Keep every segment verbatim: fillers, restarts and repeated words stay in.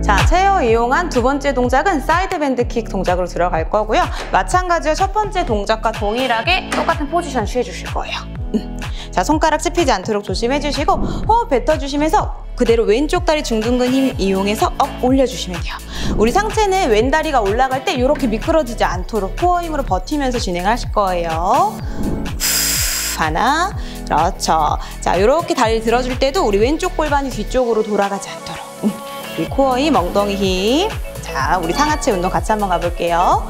자, 체어 이용한 두 번째 동작은 사이드 밴드 킥 동작으로 들어갈 거고요. 마찬가지로 첫 번째 동작과 동일하게 똑같은 포지션 취해주실 거예요. 음. 자, 손가락 찝히지 않도록 조심해주시고 호흡 뱉어주시면서 그대로 왼쪽 다리 중둔근 힘 이용해서 업 올려주시면 돼요. 우리 상체는 왼 다리가 올라갈 때 이렇게 미끄러지지 않도록 코어 힘으로 버티면서 진행하실 거예요. 하나, 그렇죠. 자, 이렇게 다리를 들어줄 때도 우리 왼쪽 골반이 뒤쪽으로 돌아가지 않도록. 음. 우리 코어 힘, 엉덩이 힘. 자, 우리 상하체 운동 같이 한번 가볼게요.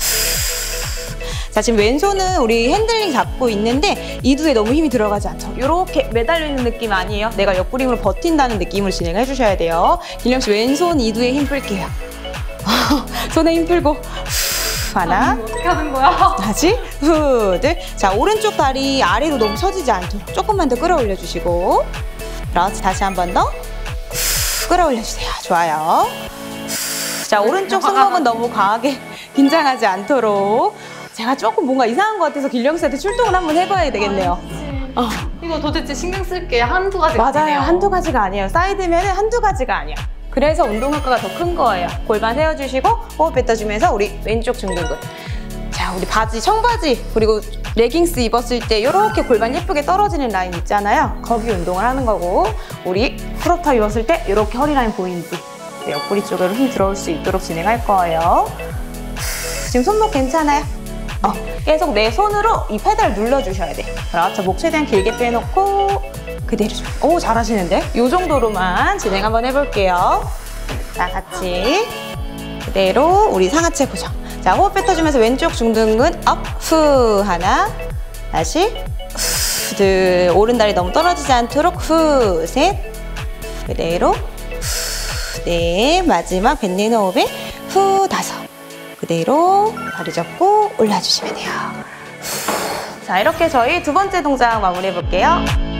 자, 지금 왼손은 우리 핸들링 잡고 있는데 이두에 너무 힘이 들어가지 않죠. 이렇게 매달려 있는 느낌 아니에요. 내가 옆구리 힘으로 버틴다는 느낌으로 진행해 주셔야 돼요. 길령 씨 왼손 이두에 힘 풀게요. 손에 힘 풀고 하나. 아니, 어떻게 하는 거야? 다시 후, 둘. 자, 오른쪽 다리 아래로 너무 처지지 않도록 조금만 더 끌어올려 주시고. 그렇지. 다시 한 번 더. 끌어올려주세요. 좋아요. 자, 오른쪽 손목은 너무 강하게 긴장하지 않도록. 제가 조금 뭔가 이상한 것 같아서 길령 씨한테 출동을 한번 해봐야 되겠네요. 아, 어. 이거 도대체 신경 쓸 게 한두 가지가 맞아요. 아니네요. 한두 가지가 아니에요. 사이드면은 한두 가지가 아니야. 그래서 운동 효과가 더 큰 거예요. 골반 세워주시고 호흡 뱉어주면서 우리 왼쪽 중둔근. 자, 우리 바지, 청바지 그리고 레깅스 입었을 때 이렇게 골반 예쁘게 떨어지는 라인 있잖아요. 거기 운동을 하는 거고, 우리 크롭탑 입었을 때 이렇게 허리 라인 보이는지 옆구리 쪽으로 힘 들어올 수 있도록 진행할 거예요. 지금 손목 괜찮아요? 어, 계속 내 손으로 이 페달 눌러주셔야 돼. 그렇죠. 목 최대한 길게 빼놓고 그대로 좀. 오, 잘하시는데? 이 정도로만 진행 한번 해볼게요. 자, 같이 그대로 우리 상하체 고정. 자, 호흡 뱉어주면서 왼쪽 중둔근 업, 후, 하나, 다시 후, 둘, 오른다리 너무 떨어지지 않도록 후, 셋, 그대로 후, 넷, 마지막 뱉는 호흡에 후, 다섯, 그대로 다리 접고 올라주시면 돼요. 후. 자, 이렇게 저희 두 번째 동작 마무리해 볼게요.